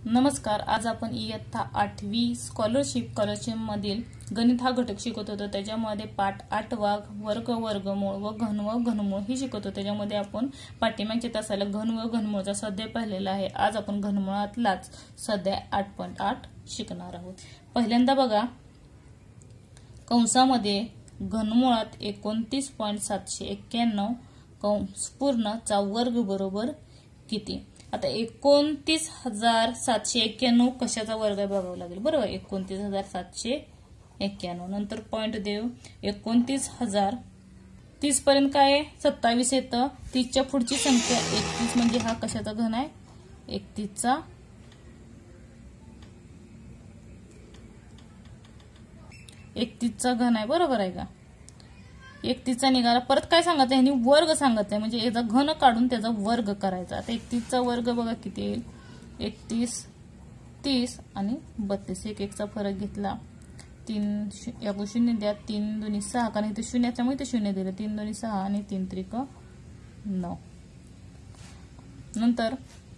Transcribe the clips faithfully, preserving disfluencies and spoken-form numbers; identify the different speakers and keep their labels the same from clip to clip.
Speaker 1: नमस्कार. आज आपण इयत्ता आठवी स्कॉलरशिप स्कॉलरशिप मधील गणित हा घटक शिकत होतो. त्याच्यामध्ये पाठ आठवा वर्ग वर्गमूळ व घन व घनमूळ ही शिकत होतो. त्याच्यामध्ये आपण पाठीमागच्या तासाला घन व घनमूळचा स्वाध्याय पाहिलेला आहे. आज आपण घनमूळातलाच स्वाध्याय आठ पॉईंट आठ शिकणार आहोत. पहिल्यांदा बघा, कंसामध्ये घनमूळात एकोणतीस पॉईंट सातशे एक्क्याण्णव कंस पूर्ण चा वर्ग बरोबर किती. आता एकोणतीस हजार सातशे एक्क्याण्णव कशाचा वर्ग आहे बघावं लागेल. बरोबर, एकोणतीस हजार सातशे एक्क्याण्णव नंतर पॉईंट देऊ. एकोणतीस हजार तीस पर्यंत काय आहे, सत्तावीस येतं. तीसच्या पुढची संख्या एकतीस म्हणजे हा कशाचा घन आहे, एकतीसचा एकतीसचा घन आहे. बरोबर आहे का. एकतीसचा निघाला. परत काय सांगत आहे, वर्ग सांगत आहे म्हणजे याचा घन काढून त्याचा वर्ग करायचा. आता एकतीसचा वर्ग बघा किती येईल, एकतीस तीस आणि बत्तीस. एक एकचा फरक घेतला. तीन याकडून शून्य द्या. तीन दोन्ही सहा, कारण इथे शून्य त्यामुळे इथे शून्य दिलं. तीन दोन्ही सहा आणि तीन त्रिक नऊ. नंतर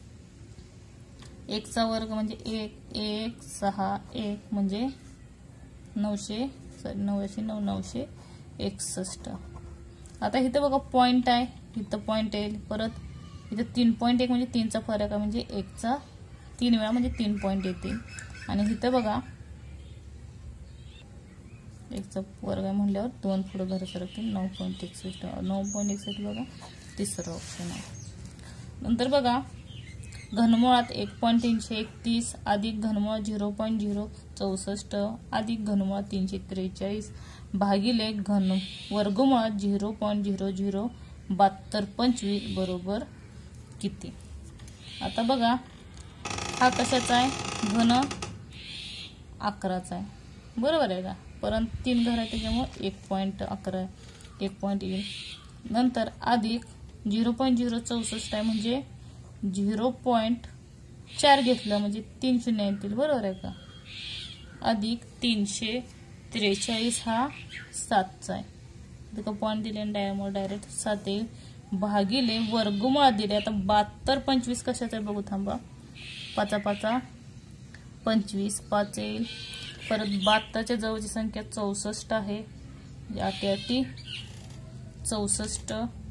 Speaker 1: एकचा वर्ग म्हणजे एक एक सहा एक म्हणजे नऊशे सॉरी नऊशे नऊ नऊशे एकसष्ट. आता इथं बघा पॉइंट आहे, इथं पॉइंट येईल. परत इथं तीन पॉईंट एक म्हणजे तीनचा फरक आहे म्हणजे एकचा तीन वेळा म्हणजे तीन पॉईंट येतील. आणि इथं बघा एकचा वर्ग आहे म्हणल्यावर दोन पुढे घर सरकतील. नऊ पॉईंट एकसष्ट नऊ पॉईंट एकसष्ट बघा तिसरं ऑप्शन आहे. नंतर बघा, घनमुळात एक पॉईंट तीनशे एकतीस अधिक घनमुळात झिरो पॉईंट झिरो चौसष्ट अधिक घनमुळात तीनशे त्रेचाळीस भागिले घन वर्गमुळात झिरो पॉईंट झिरो झिरो बहात्तर पंचवीस बरोबर किती. आता बघा, हा कशाचा आहे, घन अकराचा आहे. बरोबर आहे का. परंतु तीन घर आहे त्याच्यामुळे एक पॉईंट अकरा एक पॉईंट येईल. नंतर अधिक झिरो पॉईंट झिरो चौसष्ट आहे म्हणजे झिरो पॉईंट चार घेतलं म्हणजे तीन शून्य येतील. बरोबर आहे का. अधिक तीनशे त्रेचाळीस हा सातचा आहे. तिथं पॉईंट दिले डायमोड डायरेक्ट सात येईल. भागिले वर्गमुळात दिले. आता बहात्तर पंचवीस कशाचं आहे बघू थांबा. पाचा पाचा पंचवीस पाच येईल. परत बहात्तरच्या जवळची संख्या चौसष्ट आहे. आठी आठी चौसष्ट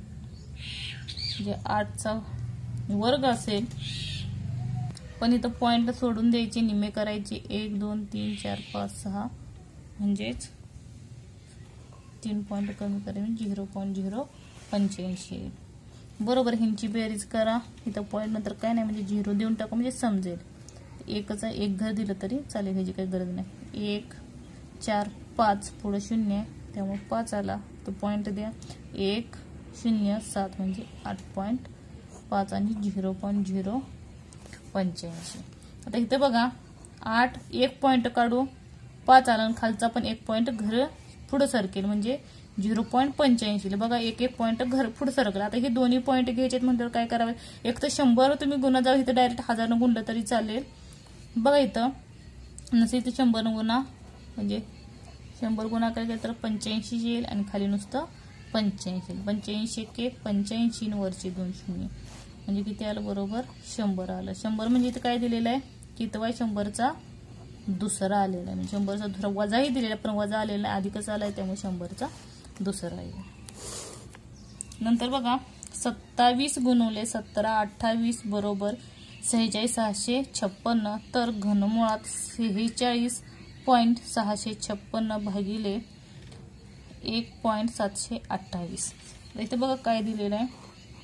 Speaker 1: जे आठचा वर्ग असेल. पण इथं पॉइंट सोडून द्यायचे, निमे करायचे. एक दोन तीन चार पाच सहा म्हणजेच तीन पॉईंट कमी करायचे झिरो पॉईंट झिरो पंच्याऐंशी. बरोबर, ह्यांची बेरीज करा. इथं पॉईंट नंतर काय नाही म्हणजे झिरो देऊन टाका म्हणजे समजेल. एकच एक घर दिलं तरी चालेल, ह्याची काही गरज नाही. एक चार पाच पुढे शून्य त्यामुळे पाच आला तर पॉईंट द्या. एक शून्य सात म्हणजे आठ पॉईंट पाच आणि झिरो पॉईंट झिरो पंच्याऐंशी. आता इथे बघा, आठ एक पॉईंट काढू, पाच आला आणि खालचा पण एक पॉईंट घर पुढे सरकेल म्हणजे झिरो पॉईंट पंच्याऐंशी. बघा एक एक पॉईंट घर पुढे सरकला. आता हे दोन्ही पॉईंट घ्यायचे म्हटल्यावर काय करावे, एक तर शंभर तुम्ही गुन्हा जाऊ, इथं डायरेक्ट हजारनं गुणलं तरी चालेल. बघा इथं नसेल इथं शंभर गुन्हा म्हणजे शंभर गुन्हा काय केलं तर पंच्याऐंशी येईल आणि खाली नुसतं पंच्याऐंशी. पंच्याऐंशी एक एक पंच्याऐंशी वरचे दोन शून्य म्हणजे किती आलं, बरोबर शंभर आलं. शंभर म्हणजे इथं काय दिलेलं आहे, कितवा शंभरचा दुसरा आलेला आहे. म्हणजे शंभरचा दुसरा वजाही दिलेला पण वजा आलेला आहे, अधिकच आलाय त्यामुळे शंभरचा दुसरा आहे. नंतर बघा, सत्तावीस गुणवले सतरा अठ्ठावीस बरोबर सेहेचाळीस सहाशे छप्पन्न तर घनमुळात सेहेचाळीस पॉईंट सहाशे छप्पन्न भागिले एक पॉईंट सातशे अठ्ठावीस. इथे बघा काय दिलेलं आहे,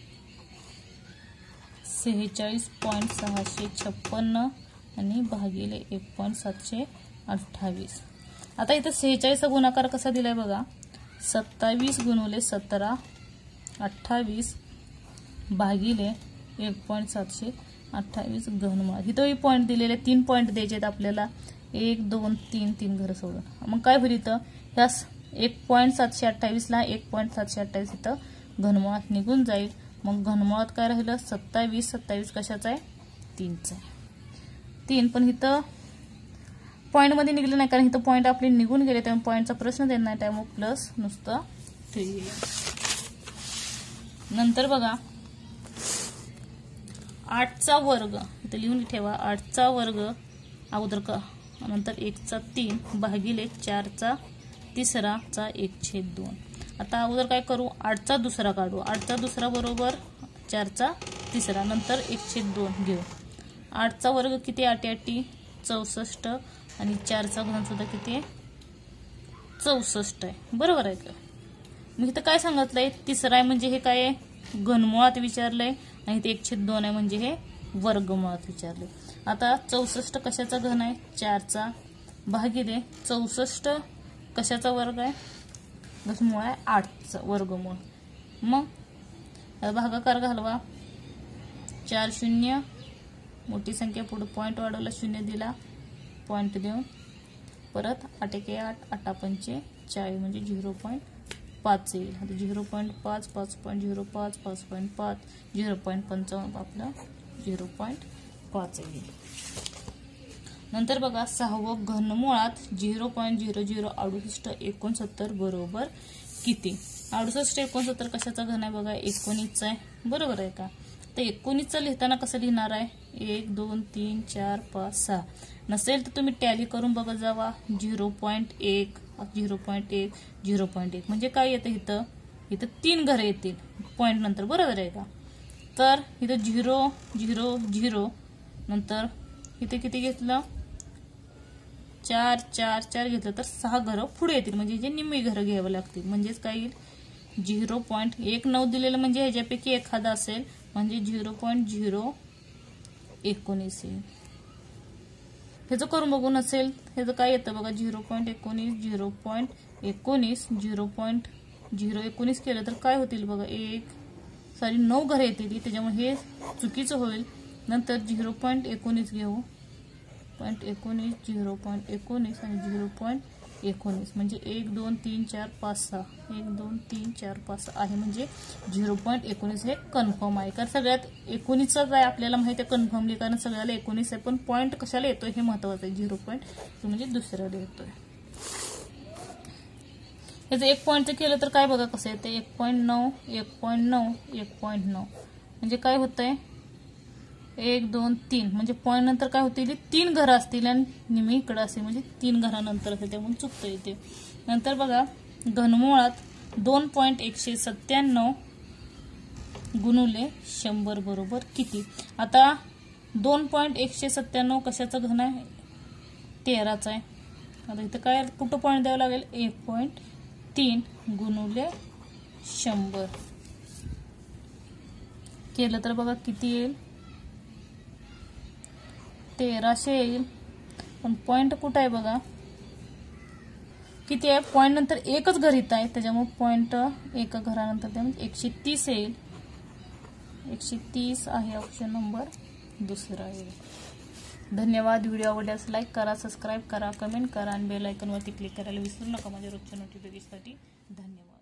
Speaker 1: सेहेचाळीस पॉईंट सहाशे छप्पन्न आणि भागिले एक पॉईंट सातशे अठ्ठावीस. आता इथं सेहेचाळीसचा गुणाकार कसा दिलाय बघा, सत्तावीस गुणवले सतरा अठ्ठावीस भागिले एक पॉईंट सातशे अठ्ठावीस घनमुळात. इथंही पॉईंट दिलेले तीन पॉईंट द्यायचे आहेत आपल्याला, एक दोन तीन तीन घर सोडून. मग काय होईल इथं, ह्या एक पॉईंट सातशे अठ्ठावीसला एक पॉईंट सातशे अठ्ठावीस इथं घनमुळात निघून जाईल. मग घनमुळात काय राहिलं, सत्तावीस सत्तावीस कशाचा आहे, तीनचा आहे. तीन पण इथं पॉईंट मध्ये निघलं नाही कारण इथं पॉईंट आपले निघून गेले त्यामुळे पॉईंटचा प्रश्न देत नाही, त्यामुळे प्लस नुसतं थ्री. नंतर बघा, आठचा वर्ग इथे लिहून ठेवा, आठचा वर्ग अगोदर का नंतर एकचा तीन भागिले चारचा तिसराचा एक छेद दोन. आता अगोदर काय करू, आठचा दुसरा काढू. आठचा दुसरा बरोबर चारचा तिसरा नंतर एक छेद दोन घेऊ. आठचा वर्ग किती, आठ आठी चौसष्ट आणि चारचा घन सुद्धा किती आहे, चौसष्ट आहे. बरोबर आहे का. मग इथं काय सांगितलंय, तिसरा आहे म्हणजे हे काय आहे, घनमुळात विचारलंय आणि ते एक छेद दोन आहे म्हणजे हे वर्गमुळात विचारले. आता चौसष्ट कशाचा घन आहे, चारचा भागिले चौसष्ट कशाचा वर्ग आहे, घनमुळ आहे आठचा वर्गमूळ. मग भागाकार घालवा, चार शून्य मोठी संख्या पुढे पॉईंट वाढवला, शून्य दिला पॉईंट देऊन परत आठ एके आठ, आठा पंचे चाळीस म्हणजे झिरो पॉईंट पाच येईल. आता झिरो पॉईंट पाच, पाच पॉईंट झिरो पाच, पाच पॉईंट पाच, झिरो पॉईंट पंचावन्न आपलं झिरो पॉईंट पाच येईल. नंतर बघा सहावं, घनमुळात झिरो पॉईंट झिरो झिरो अडुसष्ट एकोणसत्तर बरोबर किती. अडुसष्ट एकोणसत्तर कशाचा घन आहे बघा, एकोणीसचा आहे. बरोबर आहे का. तर एकोणीसचा लिहिताना कसं लिहिणार आहे, एक दोन तीन चार पाच सहा. नसेल तर तुम्ही टॅली करून बघत जावा, झिरो पॉईंट एक झिरो पॉईंट एक झिरो पॉईंट एक म्हणजे काय येतं, इथं इथं तीन घरं येतील पॉईंट नंतर. बरोबर आहे का. तर इथं झिरो झिरो झिरो नंतर इथे किती घेतलं, चार चार चार घेतलं तर सहा घरं पुढे येतील म्हणजे जे निम्मी घरं घ्यावं लागतील. म्हणजेच काय येईल, झिरो पॉईंट एक नऊ दिलेलं म्हणजे ह्याच्यापैकी एखादा असेल म्हणजे झिरो पॉईंट झिरो एकोणीस येईल. ह्याचं करून बघू. नसेल ह्याचं काय येतं बघा, झिरो पॉईंट एकोणीस झिरो पॉईंट एकोणीस झिरो पॉईंट झिरो एकोणीस केलं तर काय होतील बघा, एक सॉरी नऊ घरं येतील त्याच्यामुळे हे चुकीचं होईल. नंतर झिरो पॉईंट एकोणीस घेऊ, पॉईंट एकोणीस झिरो पॉईंट एकोणीस आणि झिरो पॉईंट एकोणीस म्हणजे एक दोन तीन चार पाच सहा, एक दोन तीन चार पाच सहा आहे म्हणजे झिरो पॉईंट एकोणीस हे कन्फर्म आहे. कारण सगळ्यात एकोणीसचाच आहे आपल्याला माहिती आहे कन्फर्मली, कारण सगळ्याला एकोणीस आहे पण पॉईंट कशाला येतोय हे महत्वाचं आहे. झिरो पॉईंट म्हणजे दुसऱ्याला येतोय. याचं एक पॉईंटचं केलं तर काय बघा कसं येतं, एक पॉईंट नऊ एक पॉईंट नऊ एक पॉईंट नऊ म्हणजे काय होतंय, एक दोन तीन म्हणजे पॉईंट नंतर काय होतील, तीन घरं असतील आणि निम्मी इकडं असतील म्हणजे तीन घरानंतर असेल त्यामुळे चुकतं येते. नंतर बघा घनमुळात दोन पॉईंट एकशे सत्त्याण्णव गुणुले शंभर बरोबर किती. आता दोन पॉईंट एकशे सत्त्याण्णव कशाचं घन आहे, तेराचा आहे. आता इथं काय कुठं पॉईंट द्यावं लागेल, एक पॉईंट तीन गुणुले शंभर केलं तर बघा किती येईल, तेराशे येईल. पण पॉईंट कुठं आहे बघा, किती आहे, पॉईंट नंतर एकच घर इथं आहे त्याच्यामुळे पॉईंट एका घरानंतर त्यामुळे एकशे तीस येईल. एकशे तीस आहे ऑप्शन नंबर दुसरा येईल. धन्यवाद. व्हिडिओ आवडल्यास लाईक करा, सबस्क्राईब करा, कमेंट करा आणि बेल आयकॉनवरती क्लिक करायला विसरू नका माझ्या रोजच्या नोटिफिकेशनसाठी. धन्यवाद.